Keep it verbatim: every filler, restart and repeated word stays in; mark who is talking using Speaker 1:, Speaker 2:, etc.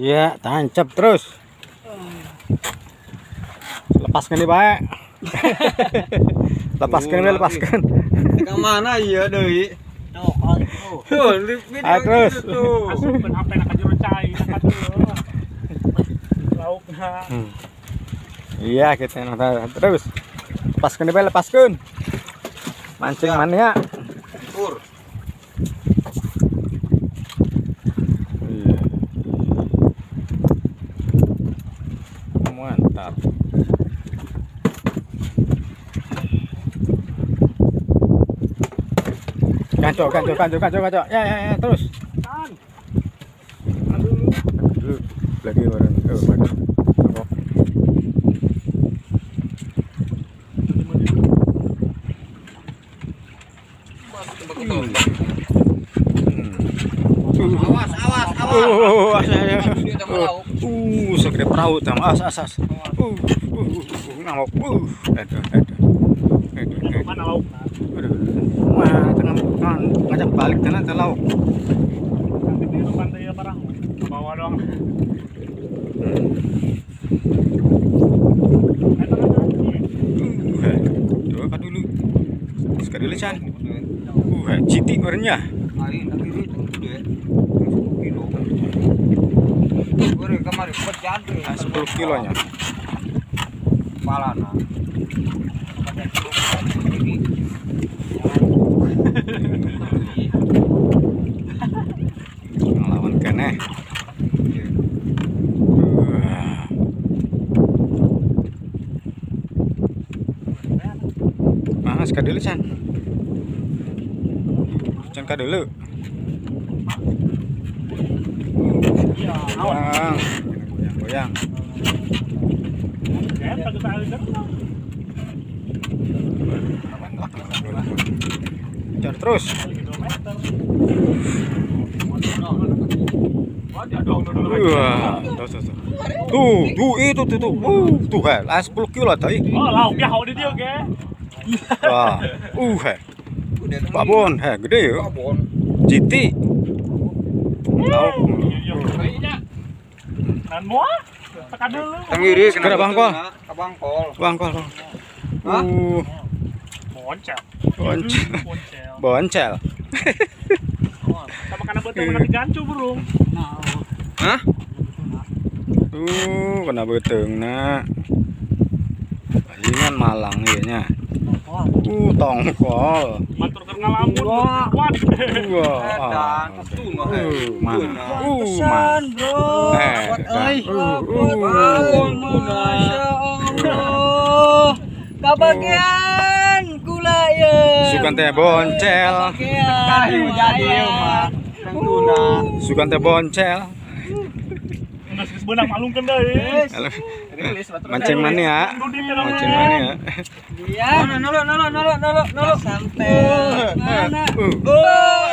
Speaker 1: Iya, tancap terus. Lepaskan nih, Pak. Lepaskan, oh, lepaskan.
Speaker 2: Ke mana iya deui?
Speaker 3: Tuh, oh.
Speaker 2: Tuh,
Speaker 1: Ah, terus.
Speaker 2: tuh.
Speaker 3: Asup ben ape nak jero cai, nak tuh. Laukna.
Speaker 1: Hmm. Iya, kita nonton terus. Lepaskan nih, Pak, lepaskan. Mancing ya. Mana ya?
Speaker 2: Pur.
Speaker 1: Mantap. Kancok, kancok, kancok, kancok, kancok. Ya, ya, ya, terus.
Speaker 3: Tan. Aduh.
Speaker 1: Lagi orang. Oh, lagi.
Speaker 2: Awas, awas, awas.
Speaker 1: Uh, uh, segede perahu tam. As, as, as. Uh, uh, ngamuk. Uh, aduh, aduh.
Speaker 3: Mana laukna?
Speaker 1: Aduh. Wah, tengah kan ngajak balik tenan teh lauk.
Speaker 3: Nanti di pantai ya barang. Bawa doang.
Speaker 1: Uh, coba kan dulu. Sekali lecan. Uh, citik orangnya.
Speaker 2: Hari kiri gede. Kilo. Ore kemarin pecat
Speaker 1: sepuluh kilonya.
Speaker 2: Palana.
Speaker 1: Ngelawan keneh. Nah, sekali dulu Chan. Chan ka dulu. Goyang, goyang.
Speaker 3: Ya, pakai tali
Speaker 1: Kejar terus. Wah, tuh, tuh, tuh. Tuh, tuh, itu tuh, tuh. Uh, tuh, he. Lah sepuluh kilo tadi.
Speaker 3: Oh, lauk ya hau di dia, oke.
Speaker 1: Wah, uh, he. Babon, he, gede ya.
Speaker 2: Babon.
Speaker 1: Citi. Lauk.
Speaker 3: Dan mua, tekan dulu.
Speaker 2: Tengiri
Speaker 1: Segera bangkol.
Speaker 2: Ke bangkol.
Speaker 1: Bangkol.
Speaker 2: Hah?
Speaker 1: Uh,
Speaker 3: Boncel.
Speaker 1: Boncel.
Speaker 3: Boncel.
Speaker 1: boncel.
Speaker 3: Sama karena betul menang gancu burung.
Speaker 2: Hah?
Speaker 1: Uh, kena beteung na. Bajingan Malang ieu nya. Uh, tongkol.
Speaker 3: Matur keur ngalamun. Kuat.
Speaker 1: Wah.
Speaker 2: Edan, tuh mah.
Speaker 1: Uh, mana? Uh,
Speaker 3: Pesan, bro.
Speaker 1: Eh,
Speaker 3: euy.
Speaker 1: uh,
Speaker 2: Bangun,
Speaker 3: Masya Allah. Kabagian kula ye.
Speaker 1: Sukan teh boncel.
Speaker 2: Kayu jadi mah. Kang tuna.
Speaker 1: Sukan teh boncel.
Speaker 3: Geus geus beunang malungkeun deui.
Speaker 1: Halo. Mancing mana ya? Mancing mana ya?
Speaker 3: Iya. Nolo nolo nolo nolo nolo sampai mana? Uh.